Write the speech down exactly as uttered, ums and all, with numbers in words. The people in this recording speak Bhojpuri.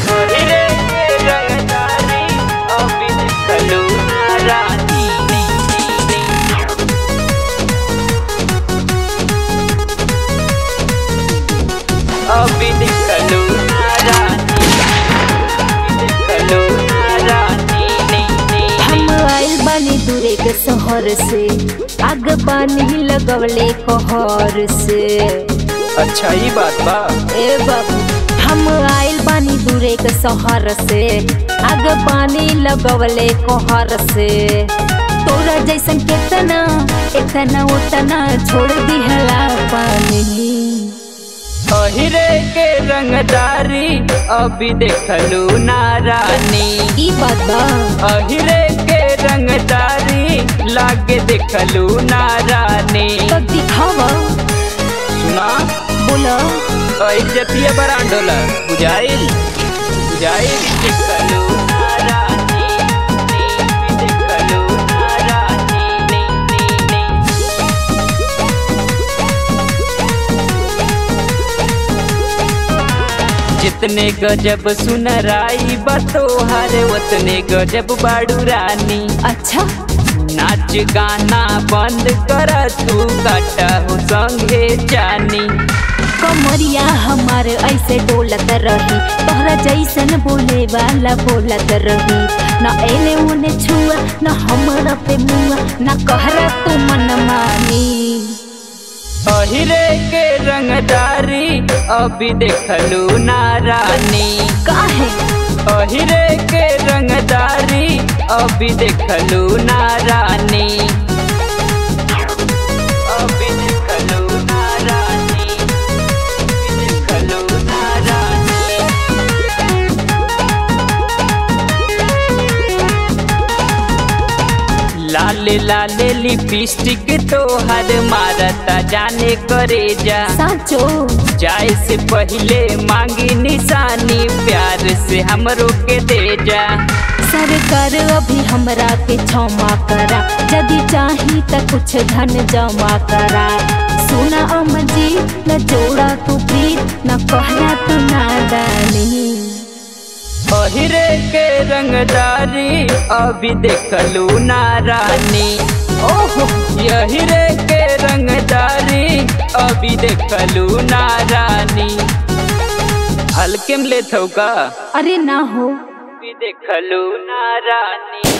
अहिरे के रंगदारी अभी देखलू ना रानी। अभी देखलू ना रानी, देखलू ना रानी। हम आइल बानी दूरे के शहर से, आग पानी लगवले कहर से। अच्छा ही बात बा। ए बाबू हम आइल बानी दूरे के शहर से, आग पानी लगवले कहर से। तोरा जैसन केतना इतना उतना छोड़ दिहला पानी। अहिरे के रंगदारी अभी देखलू ना रानी। ई बात बा। अहिरे के रंगदारी लागे देखलू ना रानी। तब दिखावा। सुना बोला। इज्जतिया बरांडोला बुझाइल बुझाइल देखलू ना रानी, देखलू ना रानी। जितने गजब सुनराई बतोहर उतने गजब बाड़ू रानी। अच्छा नाच गाना बंद कर तू काटा हो संगे जानी। कमरिया हमार ऐसे डोलत रही, तोहरा जैसन बोले वाला बोलत रही। न एने ओने छुआ न हमरा पे मुआ, न कहरा तू मन मानी। अहिरे के रंगदारी अभी देखलू ना रानी। काहे? अहिरे के रंगदारी अभी देखलू ना रानी। अभी देखलू ना रानी, देखलू ना रानी। लाले लाले लिपस्टिक तोहर मारता जाने करे जा। साचो जाए से पहले मांगी निशानी, प्यार से हमरो के दे जा। सरकार अभी हमरा के क्षमा करा, यदि चाही त कुछ धन जमा करा। सुना अमजी न जोड़ा तू प्रीत, न कहला तू नादानी। अहिरे के रंगदारी अभी देखलू ना रानी। ओहो अहिरे के रंगदारी अभी देखलू ना रानी। हल्के में लेत हो का? अरे ना हो। अभी देखलू ना रानी।